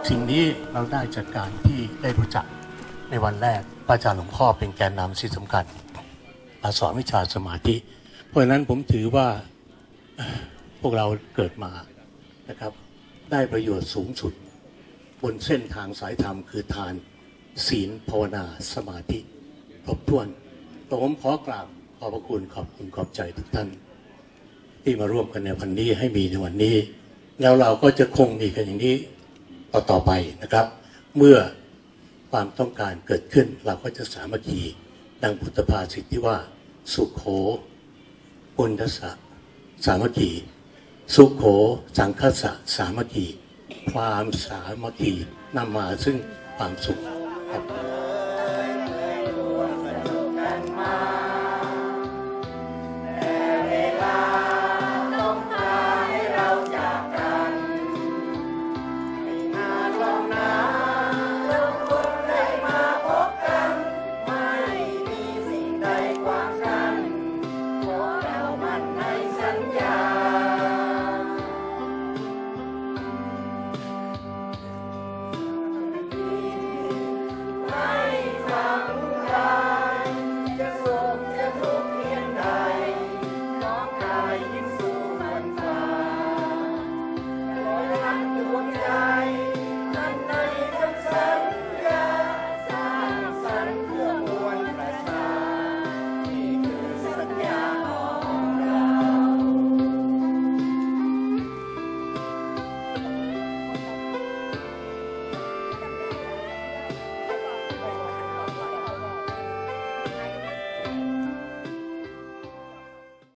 สิ่งนี้เราได้จากการที่ได้รู้จักในวันแรกพระอาจารย์หลวงพ่อเป็นแกนนำสิ่งสำคัญมาสอนวิชาสมาธิเพราะฉะนั้นผมถือว่าพวกเราเกิดมานะครับได้ประโยชน์สูงสุดบนเส้นทางสายธรรมคือทานศีลภาวนาสมาธิครบถ้วนผมขอกราบขอบพระคุณขอบคุณขอบใจทุกท่านที่มาร่วมกันในวันนี้ให้มีในวันนี้แล้วเราก็จะคงมีกันอย่างนี้ต่อไปนะครับเมื่อความต้องการเกิดขึ้นเราก็จะสามัคคีดังพุทธภาษิตที่ว่าสุโขปุณฑสะสามัคคีสุโขสังคัสสะสามัคคีความสามัคคีนำมาซึ่งความสุขครับ